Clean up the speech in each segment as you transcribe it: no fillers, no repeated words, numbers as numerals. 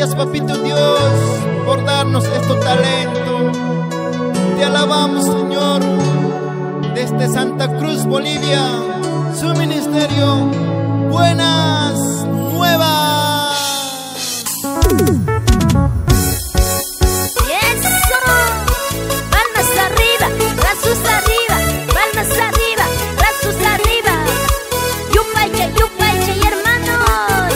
Gracias, papito Dios, por darnos este talento. Te alabamos, Señor, desde Santa Cruz, Bolivia, su ministerio, Buenas Nuevas. ¡Eso! Palmas arriba, brazos arriba, palmas arriba, brazos arriba. Yupaiche, yupaiche, hermanos.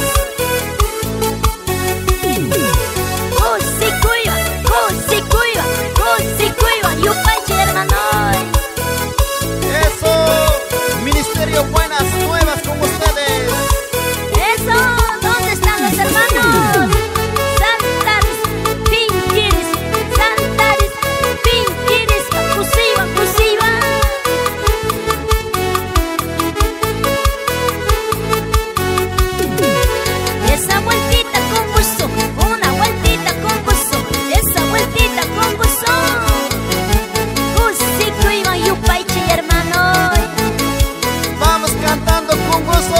Cusicuyua, cusicuyua, cusicuyua, yupaiche, hermanos. Eso, ministerio Buenas Nuevas con ustedes. Eso, ¿dónde están los hermanos? Santaris, pinquiris, Santaris, pinquiris, cusiva, cusiva. Esa vueltita con gusto, una vueltita con gusto, esa vueltita con gusto. Cusicuiva, yupaiche, hermanos. Vamos cantando con gusto.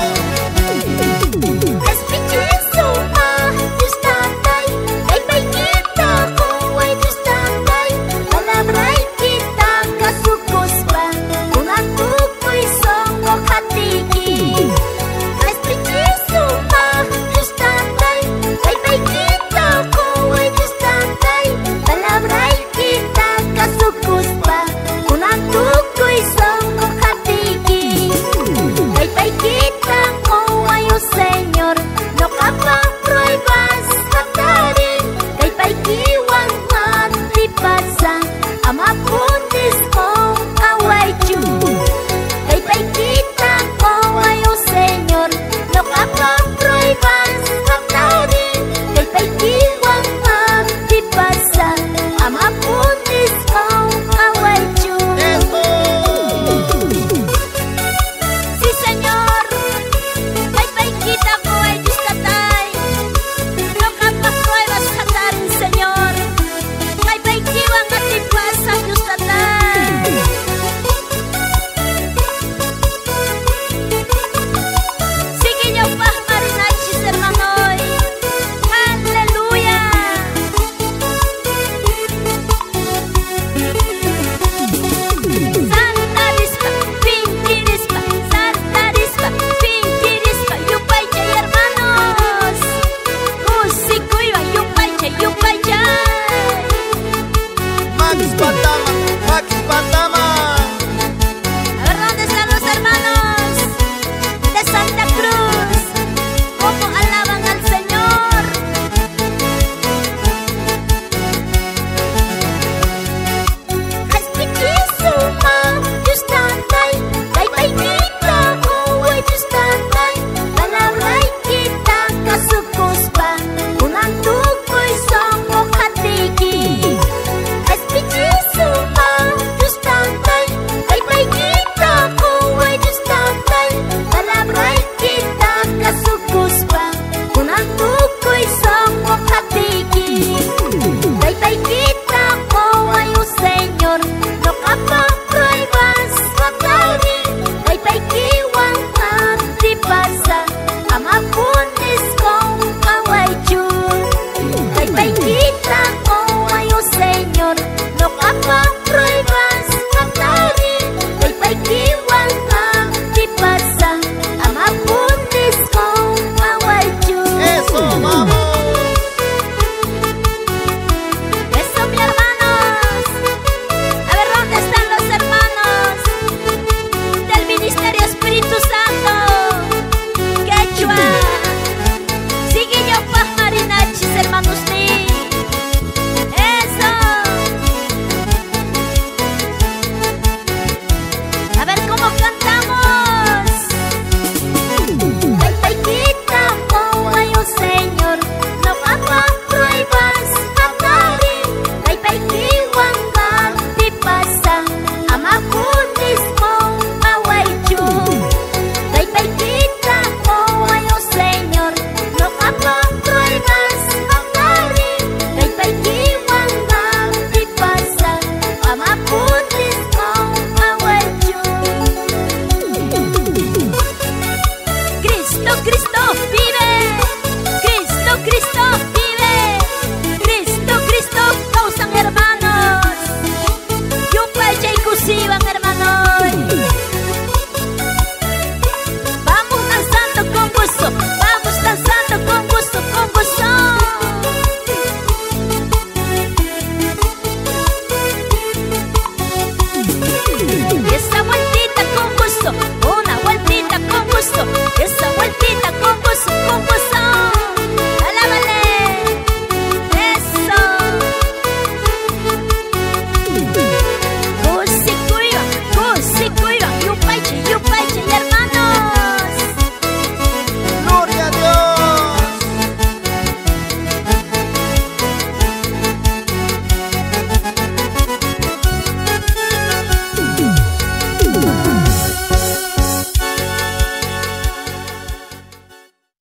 Qhespichic, Sumac, Dios tatay, ay paikita, ay Dios tatay, palabra kita kasukuspa, kunatukoy songo katiki. Qhespichic, Sumac, Dios tatay, ay paikita, ay Dios tatay, palabra kita kasukuspa, kunatukoy songo katiki. Ay paikita ko ayo Señor, no kapag pruebas hatarin. Kay paikiwang matipasa, amapunis kong kawayju. Kay paikita ko ayo Señor, no kapag pruebas hatarin. Kay paikiwang matipasa, amapunis kong kawayju. Sí, Señor. Ay, paikita ko ay Diyos tatay. No kapag pruebas hatarin, Señor. Ay, paikiwang atipasa, Diyos tatay. Sige niyo pa, marinachis, hermanoy. Hallelujah. Santarispa, pinkirispa, santarispa, pinkirispa, yupaiche, hermanos. Cusicuyua, yupaiche, yupaiche. Max Patama, Max Patama.